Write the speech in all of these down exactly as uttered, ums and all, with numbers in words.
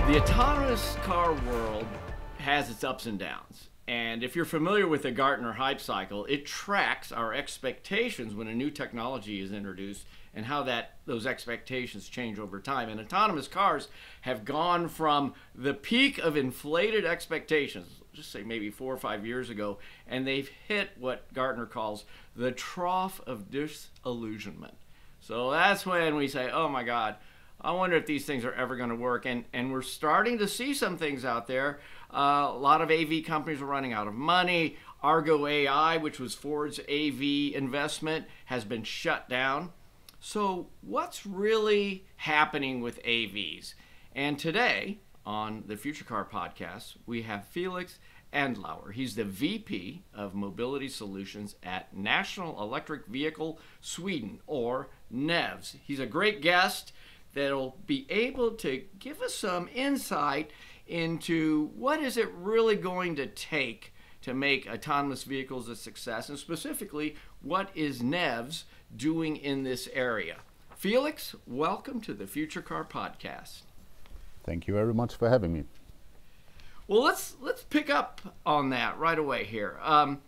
The autonomous car world has its ups and downs. And if you're familiar with the Gartner hype cycle, it tracks our expectations when a new technology is introduced and how that those expectations change over time. And autonomous cars have gone from the peak of inflated expectations, just say maybe four or five years ago, and they've hit what Gartner calls the trough of disillusionment. So that's when we say, oh my God, I wonder if these things are ever going to work. And, and we're starting to see some things out there. Uh, a lot of A V companies are running out of money. Argo A I, which was Ford's A V investment, has been shut down. So what's really happening with A Vs? And today on the Future Car Podcast, we have Felix Andlauer. He's the V P of Mobility Solutions at National Electric Vehicle Sweden, or N E V S. He's a great guest that'll be able to give us some insight into what is it really going to take to make autonomous vehicles a success, and specifically, what is N E V S doing in this area? Felix, welcome to the Future Car Podcast. Thank you very much for having me. Well, let's let's pick up on that right away here. Um,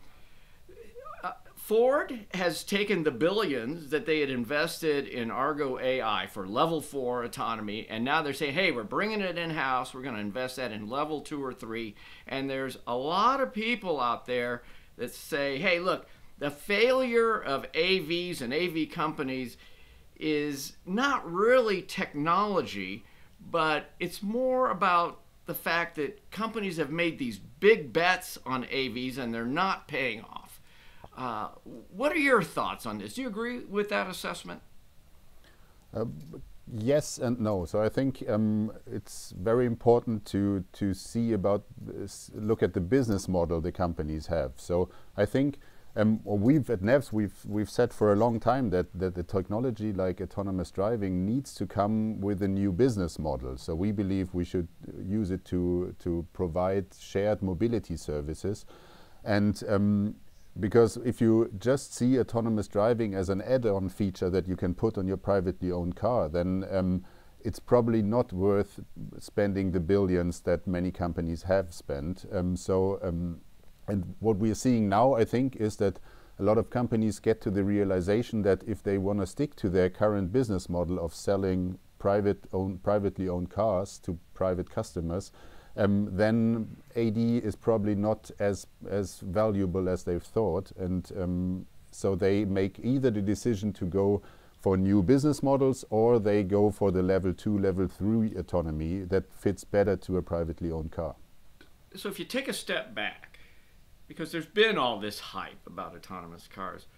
uh, Ford has taken the billions that they had invested in Argo A I for level four autonomy, and now they're saying, hey, we're bringing it in-house. We're going to invest that in level two or three. And there's a lot of people out there that say, hey, look, the failure of A Vs and A V companies is not really technology, but it's more about the fact that companies have made these big bets on A Vs and they're not paying off. Uh, what are your thoughts on this? Do you agree with that assessment? Uh, yes and no. So I think um, it's very important to to see about this, look at the business model the companies have. So I think um, we've at N E V S we've we've said for a long time that that the technology like autonomous driving needs to come with a new business model. So we believe we should use it to to provide shared mobility services, and um, because if you just see autonomous driving as an add-on feature that you can put on your privately owned car, then um, it's probably not worth spending the billions that many companies have spent. Um, so, um, and what we are seeing now, I think, is that a lot of companies get to the realization that if they want to stick to their current business model of selling private own, privately owned cars to private customers, Um, then A D is probably not as as valuable as they've thought, and um, so they make either the decision to go for new business models or they go for the level two, level three autonomy that fits better to a privately owned car. So if you take a step back, because there's been all this hype about autonomous cars,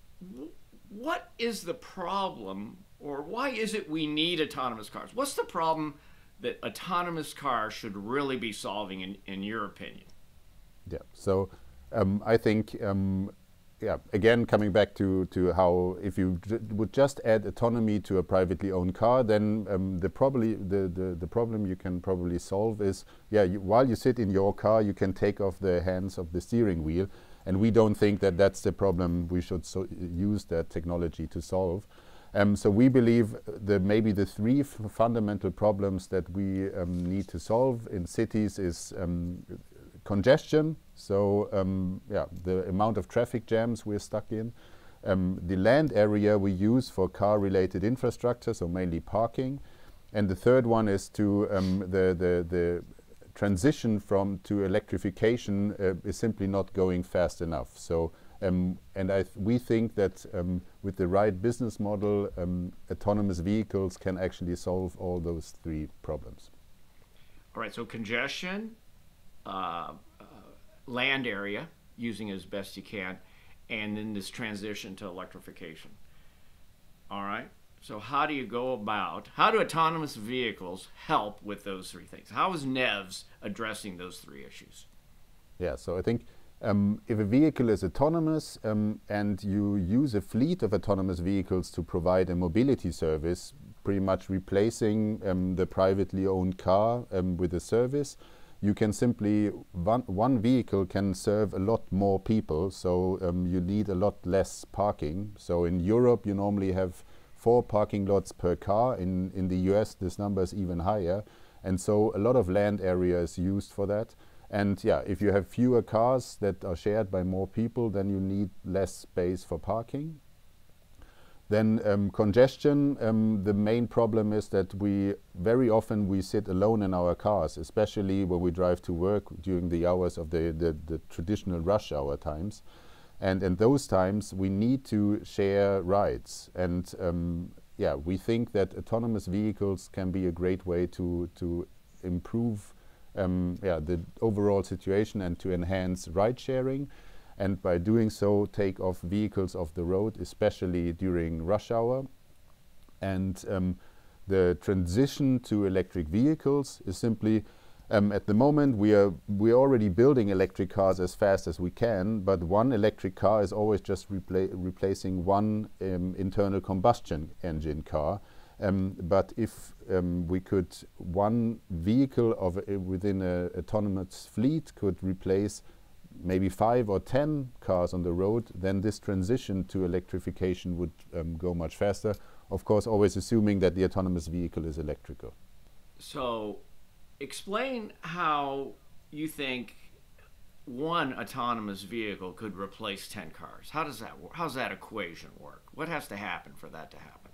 what is the problem, or why is it we need autonomous cars? What's the problem that autonomous cars should really be solving, in, in your opinion? Yeah, so um, I think, um, yeah, again, coming back to, to how if you j would just add autonomy to a privately owned car, then um, the, probably, the, the, the problem you can probably solve is, yeah, you, while you sit in your car, you can take off the hands of the steering wheel, and we don't think that that's the problem we should so use that technology to solve. Um, so we believe that maybe the three f fundamental problems that we um, need to solve in cities is um, congestion, so um, yeah, the amount of traffic jams we're stuck in, um, the land area we use for car-related infrastructure, so mainly parking, and the third one is to um, the, the, the transition from to electrification uh, is simply not going fast enough. So. Um, and I th we think that um, with the right business model, um, autonomous vehicles can actually solve all those three problems. All right, so congestion, uh, uh, land area, using as best you can, and then this transition to electrification. All right, so how do you go about, how do autonomous vehicles help with those three things? How is N E V S addressing those three issues? Yeah, so I think Um, if a vehicle is autonomous um, and you use a fleet of autonomous vehicles to provide a mobility service, pretty much replacing um, the privately owned car um, with a service, you can simply, one, one vehicle can serve a lot more people, so um, you need a lot less parking. So in Europe you normally have four parking lots per car. In, in the U S this number is even higher. And so a lot of land area is used for that. And yeah, if you have fewer cars that are shared by more people, then you need less space for parking. Then um, congestion, um, the main problem is that we very often we sit alone in our cars, especially when we drive to work during the hours of the, the, the traditional rush hour times. And in those times we need to share rides. And um, yeah, we think that autonomous vehicles can be a great way to, to improve um, yeah, the overall situation and to enhance ride sharing. And by doing so, take off vehicles off the road, especially during rush hour. And um, the transition to electric vehicles is simply, um, at the moment, we are we are already building electric cars as fast as we can, but one electric car is always just repla replacing one um, internal combustion engine car. Um, but if um, we could, one vehicle of uh, within an autonomous fleet could replace maybe five or ten cars on the road, then this transition to electrification would um, go much faster. Of course, always assuming that the autonomous vehicle is electrical. So, explain how you think one autonomous vehicle could replace ten cars. How does that work? How does that equation work? What has to happen for that to happen?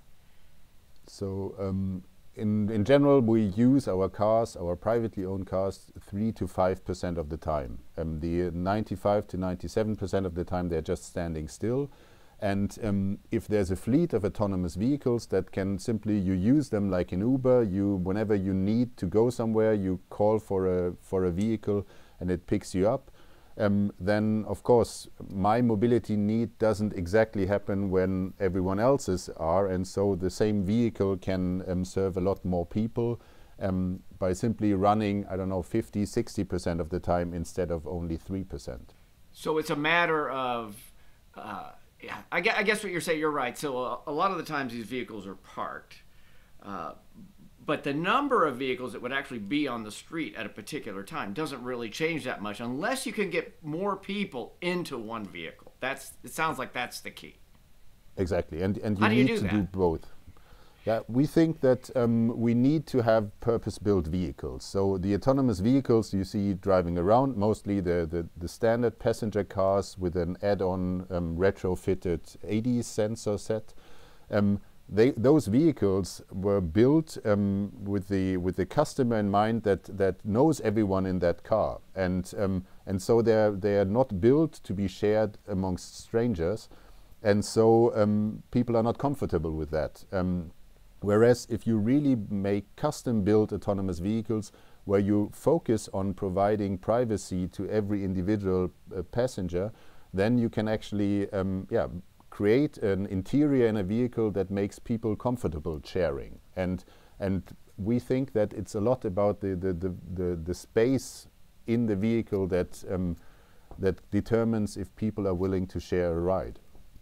So, um, In, in general, we use our cars, our privately owned cars, three to five percent of the time. Um, the ninety-five to ninety-seven percent of the time they're just standing still. And um, if there's a fleet of autonomous vehicles that can simply, you use them like in Uber, you, whenever you need to go somewhere, you call for a, for a vehicle and it picks you up. Um, then of course my mobility need doesn't exactly happen when everyone else's are, and so the same vehicle can um, serve a lot more people um, by simply running, I don't know, fifty, sixty percent of the time instead of only three percent. So it's a matter of, uh, yeah, I, I guess what you're saying, you're right. So a, a lot of the times these vehicles are parked, uh, but the number of vehicles that would actually be on the street at a particular time doesn't really change that much unless you can get more people into one vehicle. That's, it sounds like that's the key. Exactly, and, and you How do you need do to that? do both. Yeah, we think that um, we need to have purpose-built vehicles. So the autonomous vehicles you see driving around, mostly the, the, the standard passenger cars with an add-on um, retrofitted A D sensor set. Um, They, those vehicles were built um, with the with the customer in mind that that knows everyone in that car, and um, and so they're they are not built to be shared amongst strangers, and so um, people are not comfortable with that. Um, whereas if you really make custom-built autonomous vehicles, where you focus on providing privacy to every individual uh, passenger, then you can actually um, yeah. create an interior in a vehicle that makes people comfortable sharing. And and we think that it's a lot about the, the, the, the, the space in the vehicle that, um, that determines if people are willing to share a ride.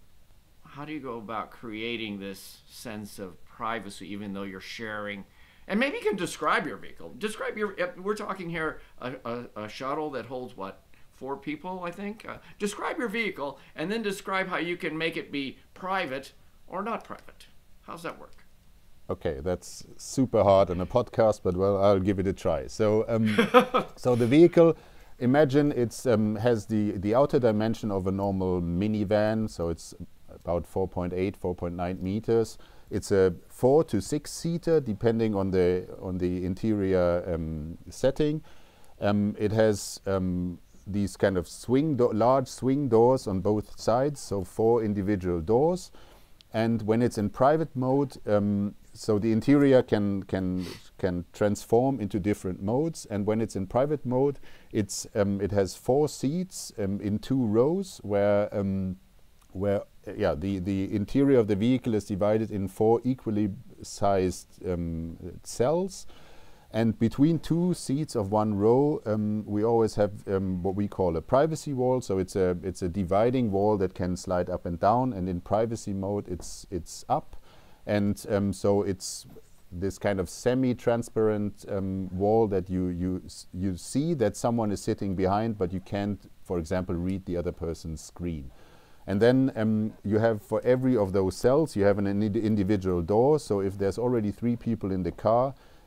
How do you go about creating this sense of privacy even though you're sharing? And maybe you can describe your vehicle. Describe your, we're talking here a, a, a shuttle that holds what? Four people, I think. Uh, describe your vehicle and then describe how you can make it be private or not private. How's that work? Okay, that's super hard on a podcast, but well, I'll give it a try. So, um, so the vehicle, imagine it's um, has the the outer dimension of a normal minivan, so it's about four point eight, four point nine meters. It's a four to six seater, depending on the on the interior um, setting. Um, it has um, these kind of swing do large swing doors on both sides, so four individual doors. And when it's in private mode, um, so the interior can can can transform into different modes. And when it's in private mode, it's um, it has four seats um, in two rows, where um, where uh, yeah the the interior of the vehicle is divided in four equally sized um, cells. And between two seats of one row, um, we always have um, what we call a privacy wall. So it's a it's a dividing wall that can slide up and down. And in privacy mode, it's it's up, and um, so it's this kind of semi-transparent um, wall that you you you see that someone is sitting behind, but you can't, for example, read the other person's screen. And then um, you have, for every of those cells, you have an ind individual door. So if there's already three people in the car,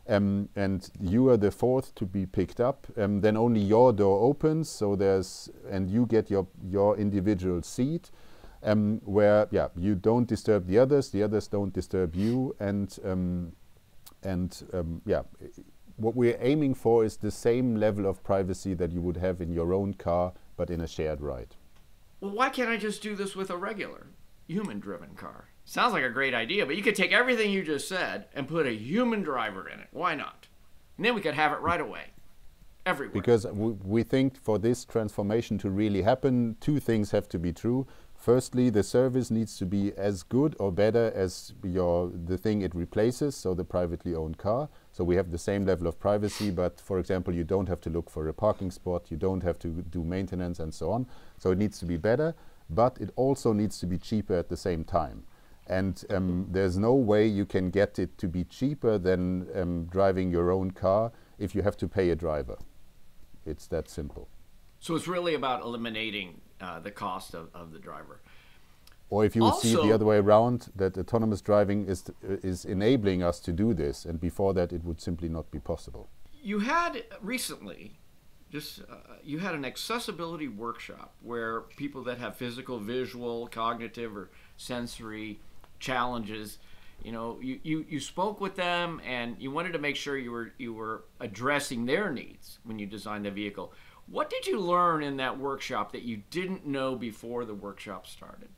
Um, and you are the fourth to be picked up, um, then only your door opens, so there's, and you get your, your individual seat, um, where, yeah, you don't disturb the others, the others don't disturb you, and, um, and um, yeah, what we're aiming for is the same level of privacy that you would have in your own car, but in a shared ride. Well, why can't I just do this with a regular human-driven car? Sounds like a great idea, but you could take everything you just said and put a human driver in it. Why not? And then we could have it right away, everywhere. Because we, we think for this transformation to really happen, two things have to be true. Firstly, the service needs to be as good or better as your the thing it replaces, so the privately owned car. So we have the same level of privacy, but for example, you don't have to look for a parking spot, you don't have to do maintenance and so on. So it needs to be better, but it also needs to be cheaper at the same time. And um, there's no way you can get it to be cheaper than um, driving your own car if you have to pay a driver. It's that simple. So it's really about eliminating uh, the cost of, of the driver. Or if you would see it Also- the other way around, that autonomous driving is, uh, is enabling us to do this, and before that it would simply not be possible. You had recently, just uh, you had an accessibility workshop where people that have physical, visual, cognitive, or sensory challenges, you know, you, you, you spoke with them and you wanted to make sure you were you were addressing their needs when you designed the vehicle. What did you learn in that workshop that you didn't know before the workshop started?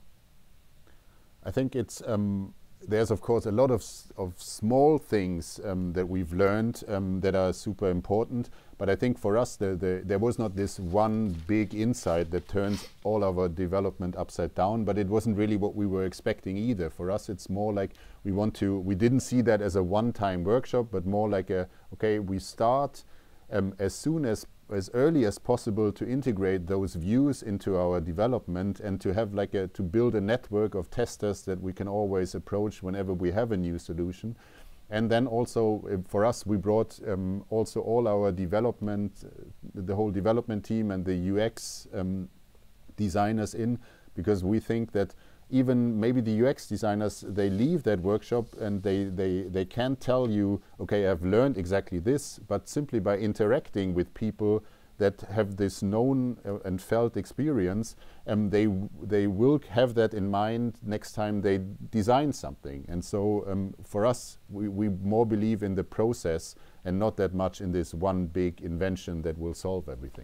I think it's um, there's of course a lot of s of small things um, that we've learned um, that are super important. But I think for us, the, the, there was not this one big insight that turns all our development upside down. But it wasn't really what we were expecting either. For us, it's more like we want to. We didn't see that as a one-time workshop, but more like a okay. We start um, as soon as as early as possible to integrate those views into our development and to have like a to build a network of testers that we can always approach whenever we have a new solution. And then also uh, for us, we brought um, also all our development, uh, the whole development team and the U X um, designers in, because we think that even maybe the U X designers, they leave that workshop and they, they, they can't tell you, okay, I've learned exactly this, but simply by interacting with people that have this known uh, and felt experience, um, they, they will have that in mind next time they design something. And so um, for us, we, we more believe in the process and not that much in this one big invention that will solve everything.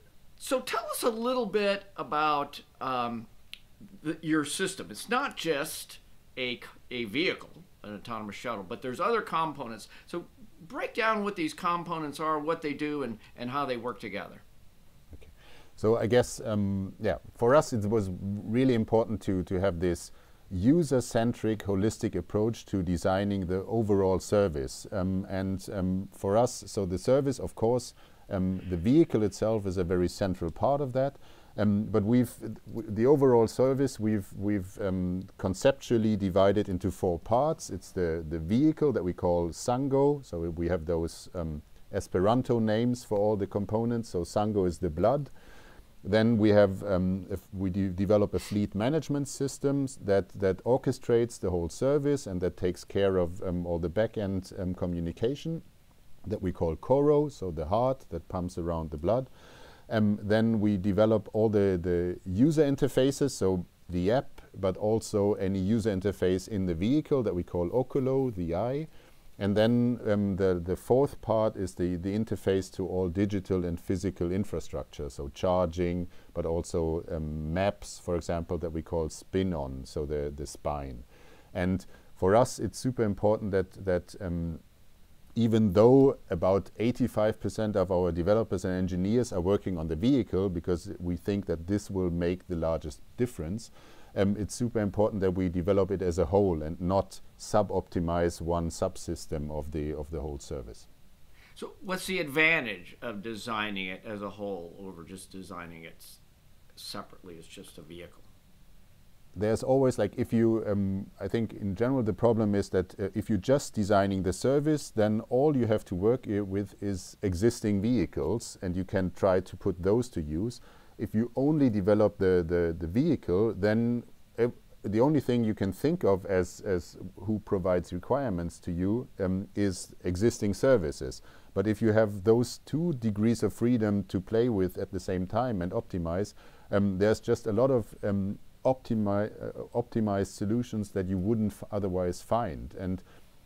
So tell us a little bit about um, the, your system. It's not just a, a vehicle, an autonomous shuttle, but there's other components. So break down what these components are, what they do, and, and how they work together. Okay. So I guess, um, yeah, for us it was really important to, to have this user-centric, holistic approach to designing the overall service. Um, and um, for us, so the service, of course, um, the vehicle itself is a very central part of that. Um, but we've w the overall service we've we've um, conceptually divided into four parts. It's the the vehicle that we call Sango. So we have those um, Esperanto names for all the components. So Sango is the blood. Then we have um, if we de develop a fleet management system that that orchestrates the whole service and that takes care of um, all the back-end um, communication that we call Coro. So the heart that pumps around the blood. Um, then we develop all the, the user interfaces, so the app, but also any user interface in the vehicle that we call Oculo, the eye. And then um, the, the fourth part is the, the interface to all digital and physical infrastructure, so charging, but also um, maps, for example, that we call spin-on, so the, the spine. And for us, it's super important that, that um, even though about eighty-five percent of our developers and engineers are working on the vehicle, because we think that this will make the largest difference, um, it's super important that we develop it as a whole and not sub-optimize one subsystem of the, of the whole service. So what's the advantage of designing it as a whole over just designing it separately as just a vehicle? There's always, like, if you, um, I think in general the problem is that uh, if you're just designing the service, then all you have to work uh, with is existing vehicles and you can try to put those to use. If you only develop the, the, the vehicle, then uh, the only thing you can think of as, as who provides requirements to you um, is existing services. But if you have those two degrees of freedom to play with at the same time and optimize, um, there's just a lot of um, optimi uh, optimized solutions that you wouldn't f otherwise find. And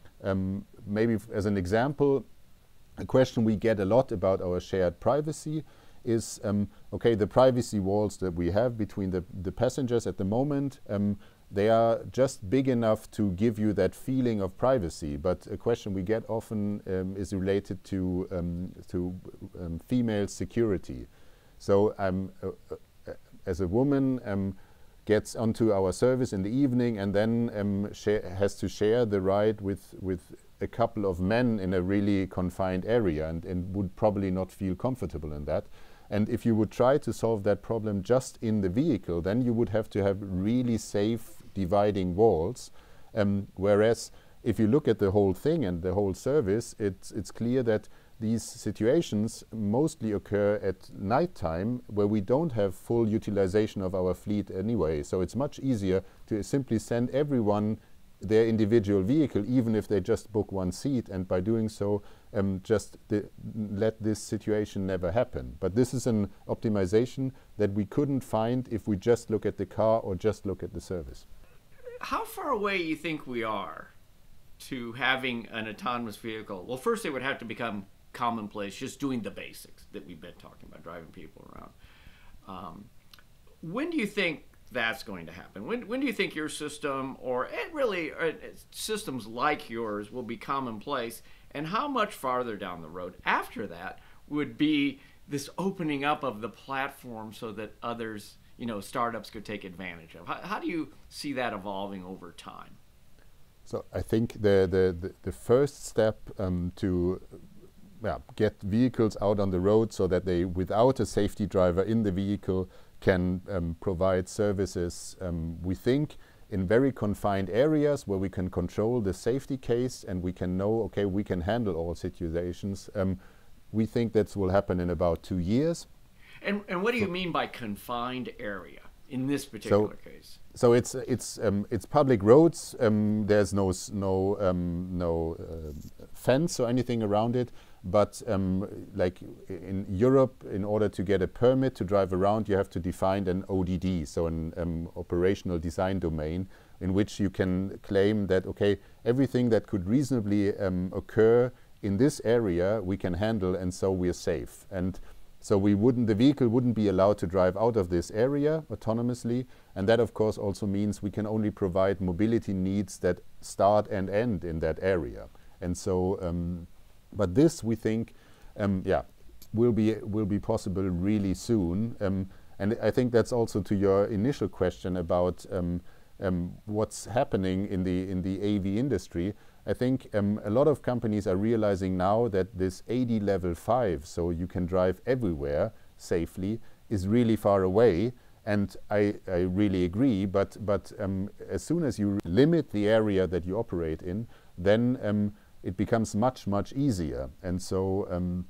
um, maybe f as an example, a question we get a lot about our shared privacy is, um, okay, the privacy walls that we have between the, the passengers at the moment, um, they are just big enough to give you that feeling of privacy. But a question we get often um, is related to, um, to um, female security. So um, uh, uh, as a woman um, gets onto our service in the evening and then um, has to share the ride with, with a couple of men in a really confined area, and, and would probably not feel comfortable in that. And if you would try to solve that problem just in the vehicle, then you would have to have really safe dividing walls. Um, whereas if you look at the whole thing and the whole service, it's, it's clear that these situations mostly occur at nighttime, where we don't have full utilization of our fleet anyway. So it's much easier to simply send everyone their individual vehicle, even if they just book one seat, and by doing so um, just let this situation never happen. But this is an optimization that we couldn't find if we just look at the car or just look at the service. How far away you think we are to having an autonomous vehicle? Well, first it would have to become commonplace, just doing the basics that we've been talking about, driving people around. Um, when do you think that's going to happen? When, when do you think your system, or and really uh, systems like yours, will be commonplace? And how much farther down the road after that would be this opening up of the platform so that others, you know, startups could take advantage of? How, how do you see that evolving over time? So I think the, the, the, the first step um, to yeah, get vehicles out on the road so that they, without a safety driver in the vehicle, can um, provide services, um, we think, in very confined areas where we can control the safety case and we can know, okay, we can handle all situations. Um, we think that will happen in about two years. And, and what do you so mean by confined area in this particular so, case? So it's it's um, it's public roads. Um, there's no no um, no uh, fence or anything around it. But um, like in Europe, in order to get a permit to drive around, you have to define an O D D, so an um, operational design domain, in which you can claim that, okay, everything that could reasonably um, occur in this area we can handle, and so we're safe. And so we wouldn't, the vehicle wouldn't be allowed to drive out of this area autonomously, and that of course also means we can only provide mobility needs that start and end in that area. And so. Um, But this, we think, um, yeah, will be will be possible really soon. Um, and I think that's also to your initial question about um, um, what's happening in the in the A V industry. I think um, a lot of companies are realizing now that this A D level five, so you can drive everywhere safely, is really far away. And I, I really agree. But but um, as soon as you limit the area that you operate in, then um, it becomes much, much easier. And so, um,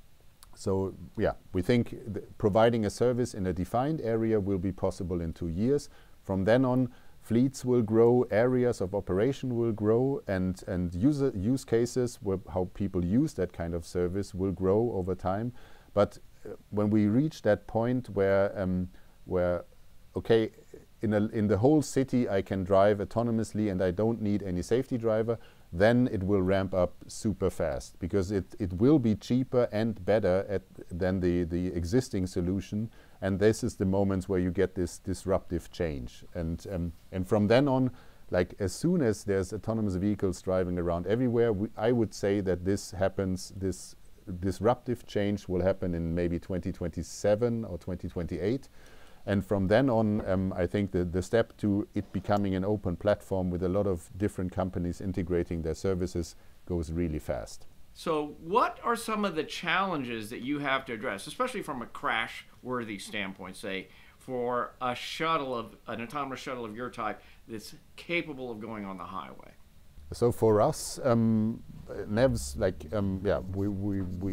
so yeah, we think th providing a service in a defined area will be possible in two years. From then on, fleets will grow, areas of operation will grow, and, and user use cases, where how people use that kind of service, will grow over time. But uh, when we reach that point where, um, where okay, in, a, in the whole city I can drive autonomously and I don't need any safety driver, then it will ramp up super fast, because it, it will be cheaper and better at, than the, the existing solution. And this is the moments where you get this disruptive change. And, um, and from then on, like as soon as there's autonomous vehicles driving around everywhere, we, I would say that this happens, this disruptive change will happen in maybe twenty twenty-seven or twenty twenty-eight. And from then on, um, I think the, the step to it becoming an open platform with a lot of different companies integrating their services goes really fast. So what are some of the challenges that you have to address, especially from a crash-worthy standpoint, say, for a shuttle of, an autonomous shuttle of your type that's capable of going on the highway? So for us, um, N E V S, like, um, yeah, we, we, we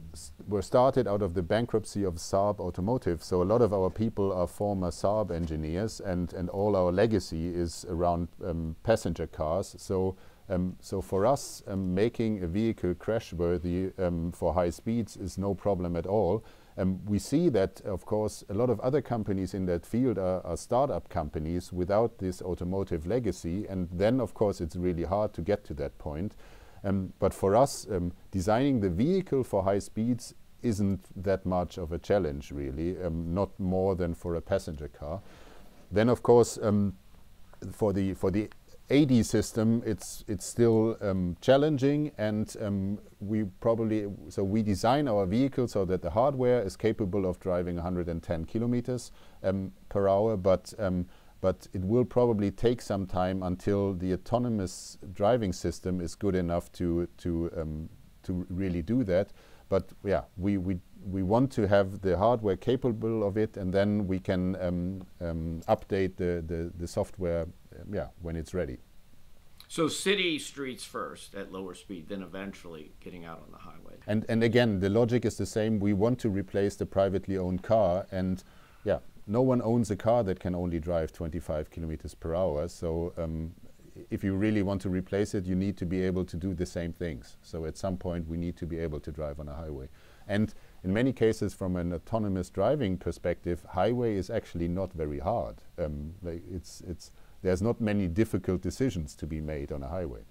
s were started out of the bankruptcy of Saab Automotive. So a lot of our people are former Saab engineers, and, and all our legacy is around um, passenger cars. So, um, so for us, um, making a vehicle crash-worthy um, for high speeds is no problem at all. Um, we see that, of course, a lot of other companies in that field are, are startup companies without this automotive legacy, and then, of course, it's really hard to get to that point. Um, but for us, um, designing the vehicle for high speeds isn't that much of a challenge, really, um, not more than for a passenger car. Then, of course, um, for the for the A D system, it's it's still um, challenging, and um, we probably so we design our vehicle so that the hardware is capable of driving one hundred ten kilometers um, per hour, but um, but it will probably take some time until the autonomous driving system is good enough to to um, to really do that. But yeah, we we we want to have the hardware capable of it, and then we can um, um, update the, the the software um, yeah when it's ready. So city streets first at lower speed, then eventually getting out on the highway. And and again, the logic is the same. We want to replace the privately owned car, and yeah, no one owns a car that can only drive twenty-five kilometers per hour. So um, if you really want to replace it, you need to be able to do the same things. So at some point, we need to be able to drive on a highway. And in many cases, from an autonomous driving perspective, highway is actually not very hard. Um, like it's it's there's not many difficult decisions to be made on a highway.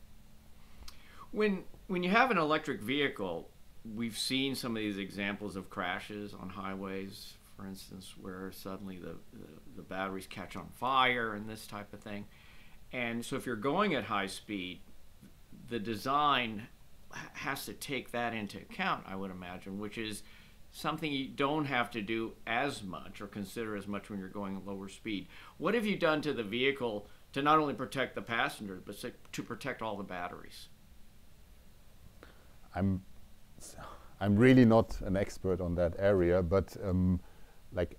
When when you have an electric vehicle, we've seen some of these examples of crashes on highways, for instance, where suddenly the, the, the batteries catch on fire and this type of thing. And so if you're going at high speed, the design has to take that into account, I would imagine, which is something you don't have to do as much or consider as much when you're going at lower speed. What have you done to the vehicle to not only protect the passengers, but to protect all the batteries? I'm, I'm really not an expert on that area, but um, like,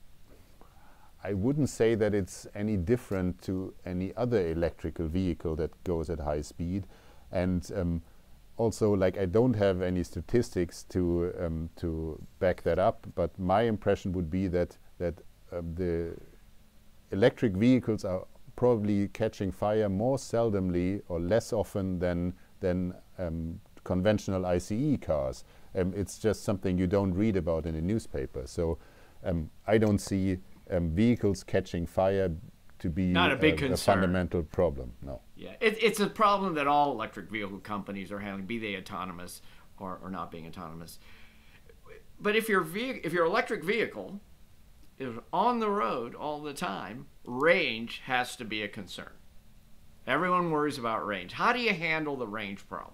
I wouldn't say that it's any different to any other electrical vehicle that goes at high speed. And um, also, like, I don't have any statistics to um, to back that up, but my impression would be that that um, the electric vehicles are probably catching fire more seldomly or less often than than um, conventional I C E cars. Um, it's just something you don't read about in a newspaper. So um, I don't see um, vehicles catching fire to be not a big a, concern. a fundamental problem. No. Yeah, it, it's a problem that all electric vehicle companies are having, be they autonomous or, or not being autonomous. But if your ve if your electric vehicle is on the road all the time, range has to be a concern. Everyone worries about range. How do you handle the range problem?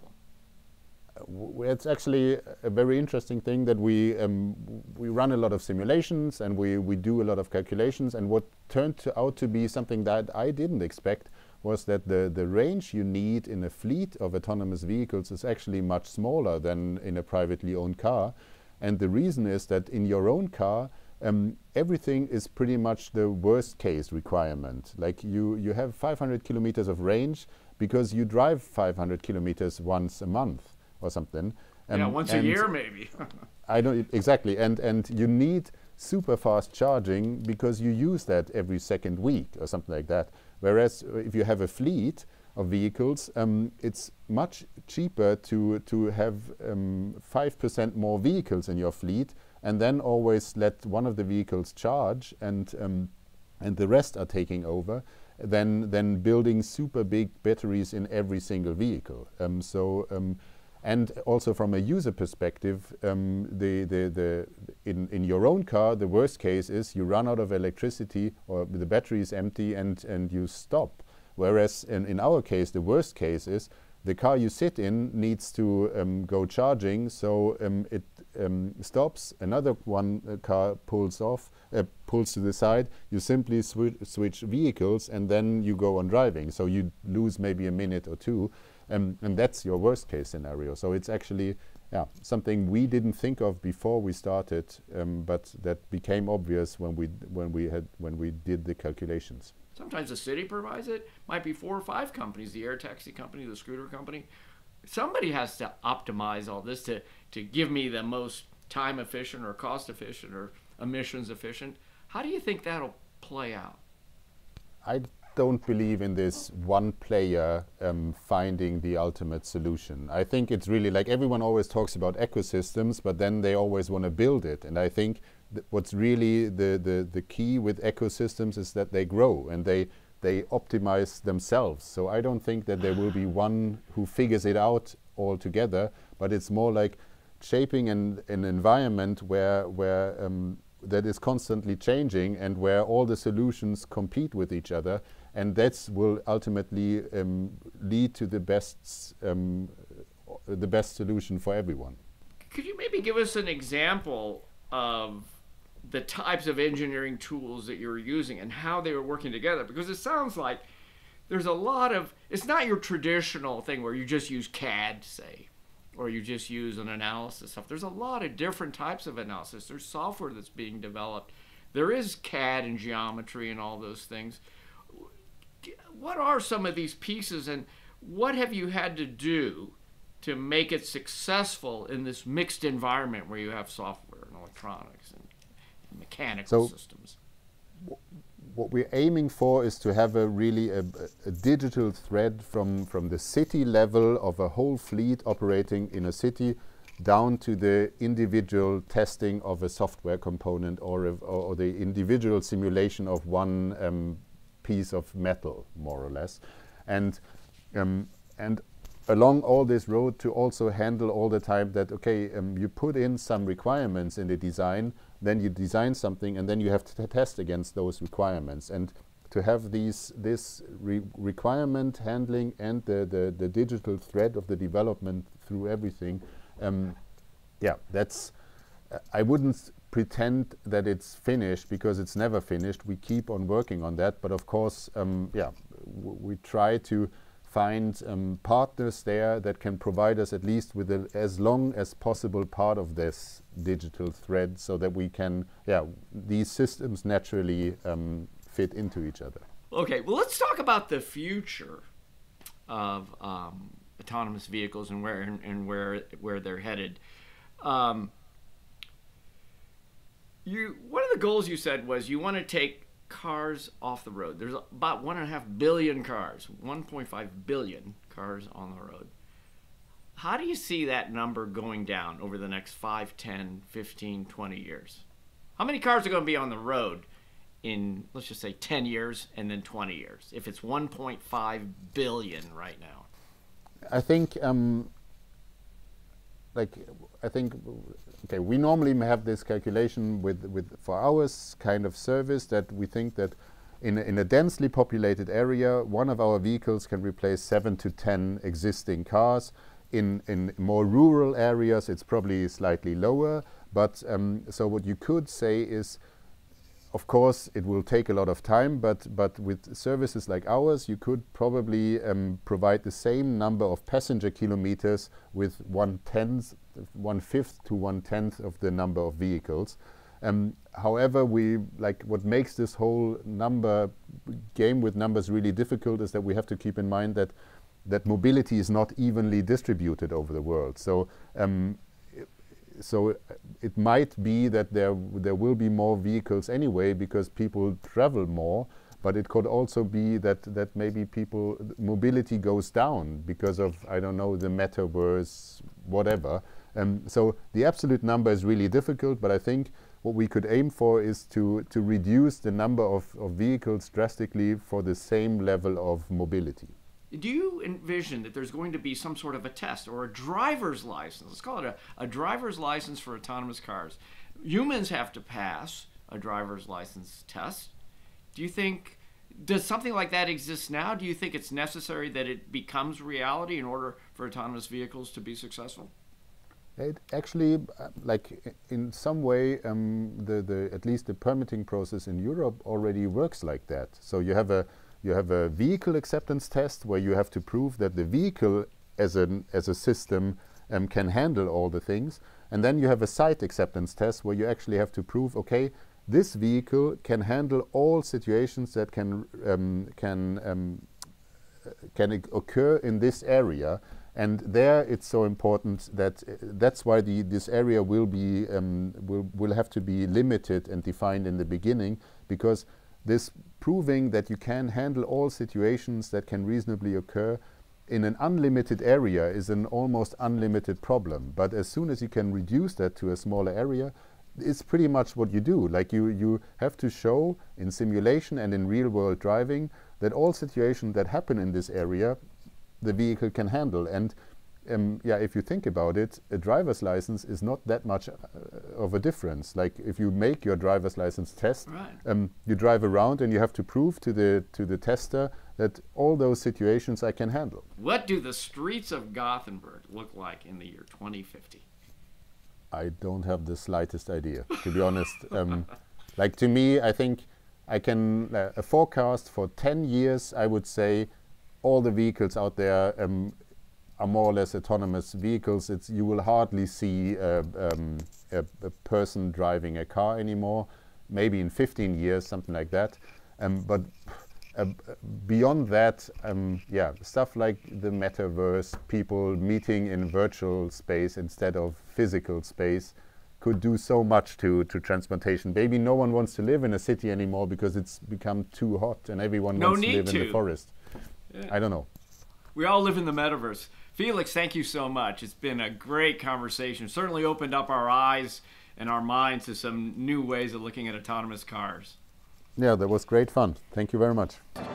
It's actually a very interesting thing that we um, we run a lot of simulations, and we, we do a lot of calculations, and what turned to out to be something that I didn't expect was that the, the range you need in a fleet of autonomous vehicles is actually much smaller than in a privately owned car. And the reason is that in your own car, um, everything is pretty much the worst case requirement. Like you, you have five hundred kilometers of range because you drive five hundred kilometers once a month or something. Um, yeah, once a year maybe. I don't exactly, and and you need super fast charging because you use that every second week or something like that. Whereas uh, if you have a fleet of vehicles, um, it's much cheaper to to have um, five percent more vehicles in your fleet, and then always let one of the vehicles charge, and um, and the rest are taking over, than than building super big batteries in every single vehicle. Um, so. Um, And also from a user perspective, um, the, the, the in, in your own car, the worst case is you run out of electricity or the battery is empty and, and you stop. Whereas in, in our case, the worst case is the car you sit in needs to um, go charging, so um, it um, stops, another one uh, car pulls off, uh, pulls to the side, you simply swi switch vehicles and then you go on driving. So you lose maybe a minute or two. Um, and that's your worst case scenario. So it's actually yeah, something we didn't think of before we started, um, but that became obvious when we when we had when we did the calculations. Sometimes the city provides it. Might be four or five companies: the air taxi company, the scooter company. somebody has to optimize all this to, to give me the most time efficient or cost efficient or emissions efficient. How do you think that'll play out? I don't believe in this one player um, finding the ultimate solution. I think it's really like everyone always talks about ecosystems, but then they always want to build it. And I think th what's really the, the, the key with ecosystems is that they grow and they, they optimize themselves. So I don't think that there will be one who figures it out altogether, but it's more like shaping an, an environment where, where um, that is constantly changing and where all the solutions compete with each other, and that will ultimately um, lead to the best, um, the best solution for everyone. Could you maybe give us an example of the types of engineering tools that you were using and how they were working together? Because it sounds like there's a lot of, it's not your traditional thing where you just use C A D, say, or you just use an analysis stuff. There's a lot of different types of analysis. There's software that's being developed. There is C A D and geometry and all those things. What are some of these pieces, and what have you had to do to make it successful in this mixed environment where you have software and electronics and mechanical so systems? What we're aiming for is to have a really a, a digital thread from, from the city level of a whole fleet operating in a city down to the individual testing of a software component or, a, or the individual simulation of one um, piece of metal, more or less. And, um, and along all this road to also handle all the time that, okay, um, you put in some requirements in the design, then you design something, and then you have to test against those requirements. And to have these, this re requirement handling and the, the, the digital thread of the development through everything, um, yeah, that's, uh, I wouldn't pretend that it's finished, because it's never finished. We keep on working on that, but of course, um, yeah, w we try to find um, partners there that can provide us at least with a, as long as possible part of this digital thread, so that we can, yeah, these systems naturally um, fit into each other. Okay, well, let's talk about the future of um, autonomous vehicles and where and, and where where they're headed. Um, you one of the goals you said was you want to take cars off the road. There's about one and a half billion cars, one point five billion cars on the road. How do you see that number going down over the next five, ten, fifteen, twenty years? How many cars are going to be on the road in, let's just say, ten years and then twenty years, if it's one point five billion right now? I think, um, like, I think, okay, we normally have this calculation with, with for our kind of service, that we think that in a, in a densely populated area, one of our vehicles can replace seven to ten existing cars. In, in more rural areas, it's probably slightly lower. But um, so what you could say is, of course, it will take a lot of time, but, but with services like ours, you could probably um, provide the same number of passenger kilometers with one-tenth, one-fifth to one-tenth of the number of vehicles. Um, however, we like what makes this whole number game with numbers really difficult is that we have to keep in mind that that mobility is not evenly distributed over the world. So. Um, So it might be that there there will be more vehicles anyway because people travel more, but it could also be that that maybe people mobility goes down because of, I don't know, the metaverse, whatever. Um, so the absolute number is really difficult, but I think what we could aim for is to to reduce the number of, of vehicles drastically for the same level of mobility. Do you envision that there's going to be some sort of a test or a driver's license? Let's call it a, a driver's license for autonomous cars. Humans have to pass a driver's license test. Do you think, does something like that exist now? Do you think it's necessary that it becomes reality in order for autonomous vehicles to be successful? It actually, uh, like in some way, um, the, the, at least the permitting process in Europe already works like that. So you have a You have a vehicle acceptance test where you have to prove that the vehicle as, an, as a system um, can handle all the things. And then you have a site acceptance test where you actually have to prove, okay, this vehicle can handle all situations that can, um, can, um, can occur in this area. And there it's so important that uh, that's why the, this area will be um, will, will have to be limited and defined in the beginning, because this proving that you can handle all situations that can reasonably occur in an unlimited area is an almost unlimited problem. But as soon as you can reduce that to a smaller area, it's pretty much what you do. Like you, you have to show in simulation and in real world driving that all situations that happen in this area the vehicle can handle. And um, yeah, if you think about it, a driver's license is not that much uh, of a difference. Like if you make your driver's license test, right. um, you drive around and you have to prove to the to the tester that all those situations I can handle. What do the streets of Gothenburg look like in the year twenty fifty? I don't have the slightest idea, to be honest. Um, like to me, I think I can uh, a forecast for ten years. I would say all the vehicles out there um, are more or less autonomous vehicles. It's, you will hardly see uh, um, a, a person driving a car anymore. Maybe in fifteen years, something like that. Um, but uh, beyond that, um, yeah, stuff like the metaverse, people meeting in virtual space instead of physical space, could do so much to, to transportation. Maybe no one wants to live in a city anymore because it's become too hot and everyone no wants to live to. in the forest. Yeah. I don't know. We all live in the metaverse. Felix, thank you so much. It's been a great conversation. Certainly opened up our eyes and our minds to some new ways of looking at autonomous cars. Yeah, that was great fun. Thank you very much.